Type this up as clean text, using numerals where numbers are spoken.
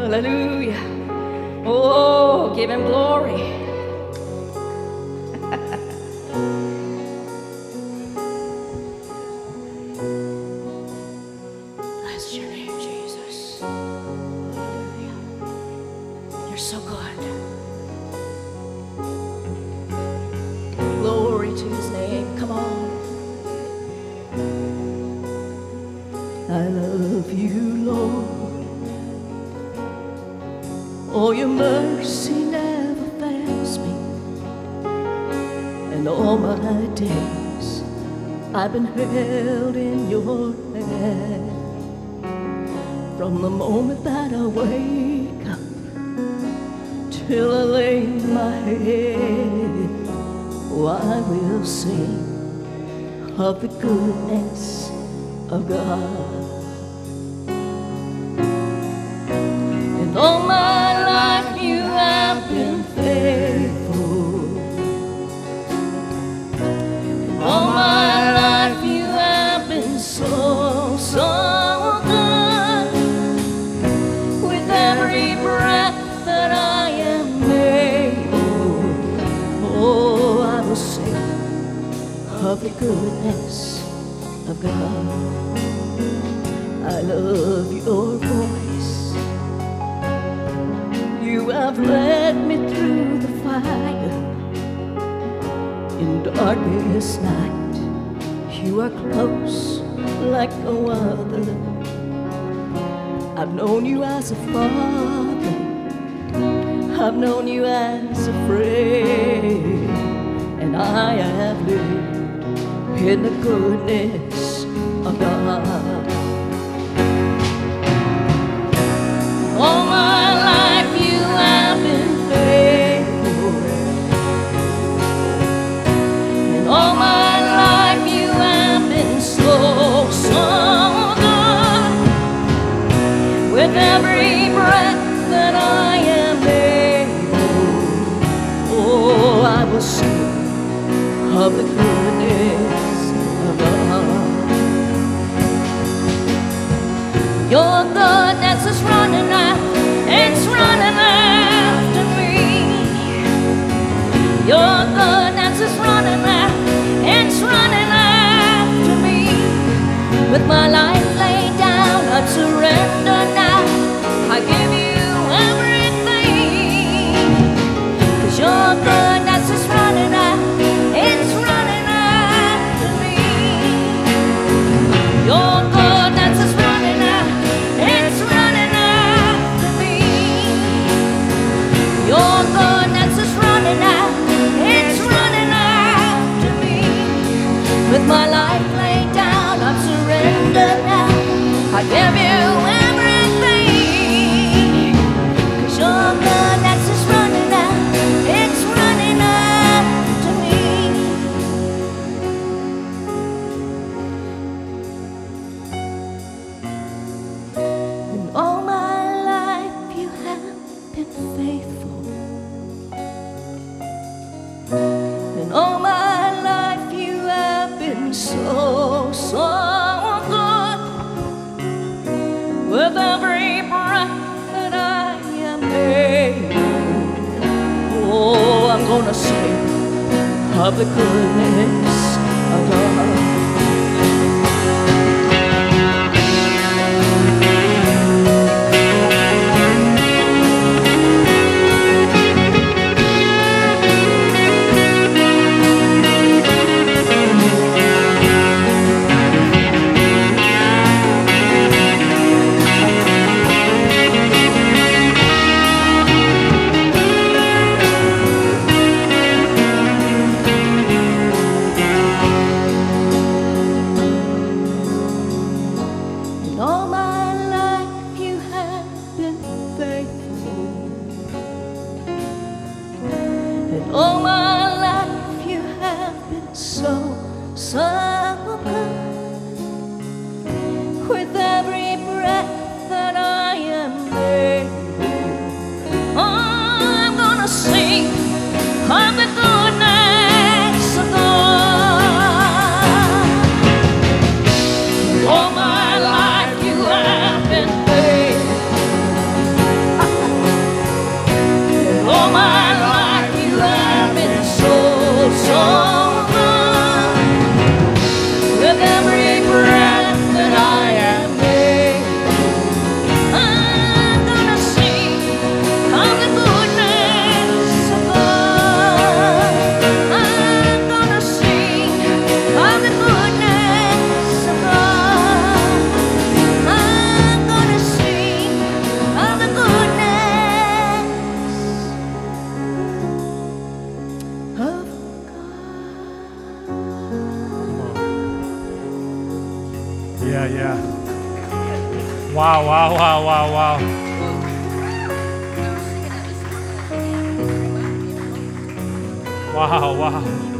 Hallelujah. Oh, give him glory. Bless your name, Jesus. Hallelujah. You're so good. Glory to his name. Come on. I love you, Lord. Oh, your mercy never fails me, and all my days I've been held in your hand. From the moment that I wake up till I lay my head, oh, I will sing of the goodness of God. And all my life you have been faithful. And all my life you have been so, so good. With every breath that I am able, oh, I will sing of the goodness of God. I love your voice. You have led me through the fire. In darkest night, you are close like no other. I've known you as a father. I've known you as a friend. And I have lived in the goodness of God. All my life you have been faithful, and all my life you have been so, so good. With every breath that I am able, oh, I will sing of the goodness of God. Your goodness is running out, it's running after me. Your goodness is running out, it's running after me. With my life laid down, I surrender now. I give you everything. 'Cause your goodness is running out, it's running after me. Your goodness is running out, it's running after me. Your goodness is running out, it's running after me. With my life laid down, I'm surrendered now. I give you everything. 'Cause your goodness is running out, it's running after me. And all my life you have been faithful. And all my life you have been so, so good. With every breath that I am able, oh, I'm gonna sing of the goodness of God. Yeah, yeah. Wow, wow, wow, wow, wow. Wow, wow.